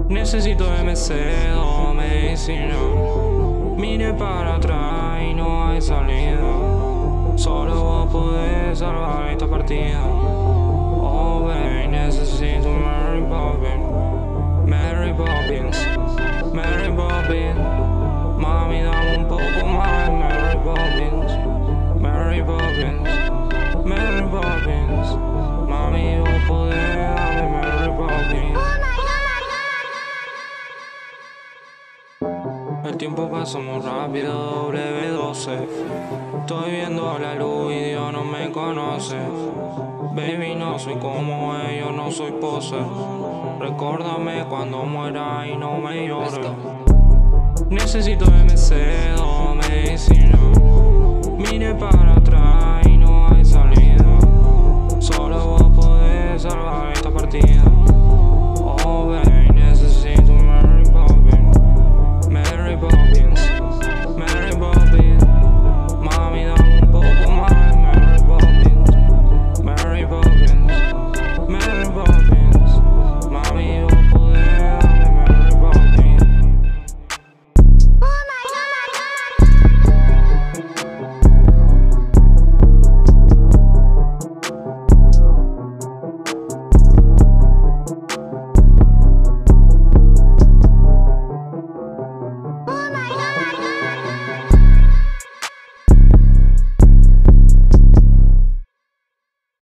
Necesito MC o medicina. Mire para atrás y no hay salida. Solo vos podés salvar esta partida. Oh baby, necesito Mary Poppin. Mary Poppins, Mary Poppins. Mami, dame un poco más de Mary Poppins. Mary Poppins, Mary Poppins. Mami, vos podés darme Mary Poppins. El tiempo pasa muy rápido, W12. Estoy viendo la luz y Dios no me conoce. Baby, no soy como ellos, no soy pose. Recuérdame cuando muera y no me llores. Necesito MC o medicina. Mire para atrás y no hay salida. Solo vos podés salvar esta partida.